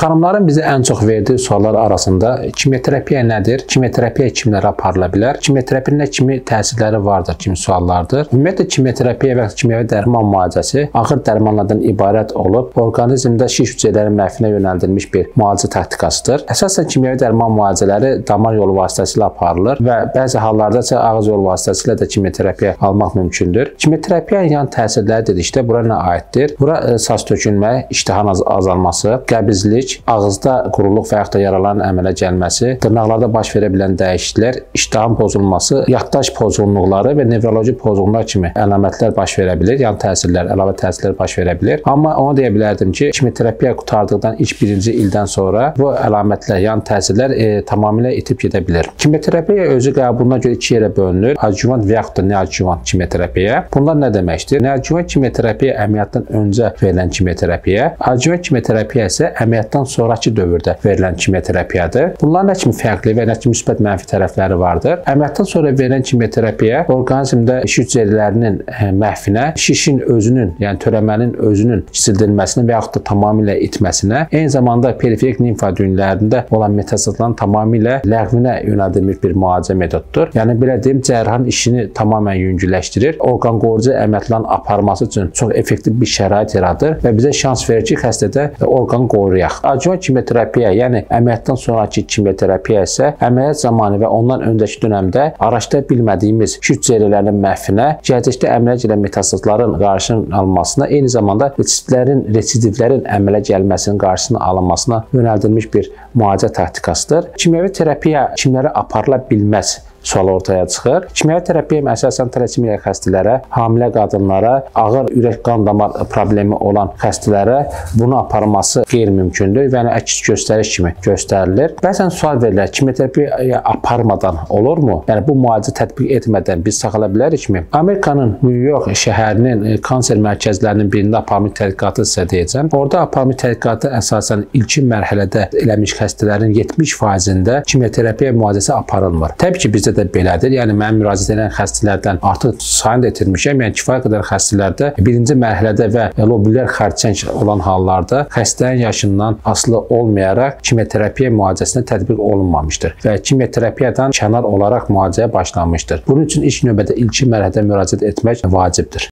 Xanımların bizə ən çox verdiyi suallar arasında kimyoterapiya nədir? Kimyoterapiya kimlərə aparıla bilər? Kimyoterapinin nə kimi təsirləri vardır kimi suallardır. Ümumiyyətlə kimyoterapiya və kimyəvi dərman müalicəsi ağır dərmanlardan ibarət olub, orqanizmdə şiş hüceyrələrinin məhvinə yönəldilmiş bir müalicə taktikasıdır. Əsasən kimyəvi dərman müalicələri damar yolu vasitəsilə aparılır və bəzi hallarda isə ağız yolu vasitəsilə də kimyoterapiya almaq mümkündür. Kimyoterapiyanın yan təsirləri dedikdə bura nə aiddir? Bura saç tökülmə, iştahanın azalması, qəbizlik, ağızda quruluq və yaxud da yaraların əmələ gəlməsi, dırnaqlarda baş verə bilən dəyişikliklər, iştahın pozulması, yaddaş pozğunluqları və nevroloji pozğunluqlar kimi əlamətlər baş verə bilir, yan təsirlər, əlavə təsirlər baş verə bilir. Amma onu deyə bilərdim ki, kimyoterapiya qurtardıqdan ilk birinci ildən sonra bu əlamətlər, yan təsirlər tamamilə itib gedə bilir. Kimyoterapiya özü qəbuluna görə iki yerə bölünür. Adjuvant və yaxud da neadjuvant kimyoterapiya. Bunlar nə deməkdir? Neadjuvant kimyoterapiya əməliyyatdan öncə verilən kimyoterapiya, adjuvant kimyoterapiya isə əməliyyatdan sonraki dövrdə verilən kimyoterapiyadır. Bunların nə kimi fərqli və nə kimi müsbət mənfi tərəfləri vardır? Əməliyyatdan sonra verilən kimyoterapiya orqanizmdə şiş hüceyrələrinin məhvinə, şişin özünün, yəni törəmənin özünün kisildilməsinə və yaxud da tamamilə itməsinə, eyni zamanda periferik limfa düyünlərində olan metastazların tamamilə ləğvinə yönəldilmiş bir müalicə metodudur. Yəni belə deyim, cərrahın işini tamamilə yüngülləşdirir, orqan qorucu əməliyyatların aparması üçün çox effektiv bir şərait yaradır və bizə şans verir ki, xəstədə orqanı qoruyaq. Adjuvant kimyoterapiya, yəni əməliyyatdan sonraki kimyoterapiya isə əməliyyat zamanı və ondan öncəki dönəmdə araşdıra bilmədiyimiz şiş hüceyrələrinin məhvinə, gələcəkdə əmələ gələn metastazların qarşısının alınmasına, eyni zamanda residivlərin əmələ gəlməsinin qarşısının alınmasına yönəldilmiş bir müalicə taktikasıdır. Kimyəvi terapiya kimlərə aparıla bilməz sual ortaya çıxır. Kimyəvi terapiya əsasən thalasimiya xəstələrə, hamilə qadınlara, ağır ürək-qan damar problemi olan xəstələrə bunu aparılması qeyri-mümkündür və yəni əks göstəriş kimi göstərilir. Bəzən sual verilir, kimyoterapiya aparmadan olurmu? Yəni bu müalicə tətbiq etmədən biz sağala bilərikmi? Amerikanın New York şəhərinin kanser mərkəzlərinin birində aparılmış tədqiqatı sizə deyəcəm. Orada aparılmış tədqiqatı əsasən ilkin mərhələdə eləmiş xəstələrin 70%-də kimyoterapiya müalicəsi aparılmır. Təbii ki, bizdə də belədir. Yəni mənim müraciət edən xəstələrdən artıq sayını da itirmişəm. Yəni kifayət qədər xəstələrdə birinci mərhələdə və lobülyar xərçəng olan hallarda xəstənin yaşından asılı olmayaraq kimyoterapiya müalicəsinə tətbiq olunmamışdır və kimyoterapiyadan kənar olaraq müalicəyə başlanmışdır. Bunun üçün ilk növbədə ilkin mərhələdə müraciət etmək vacibdir.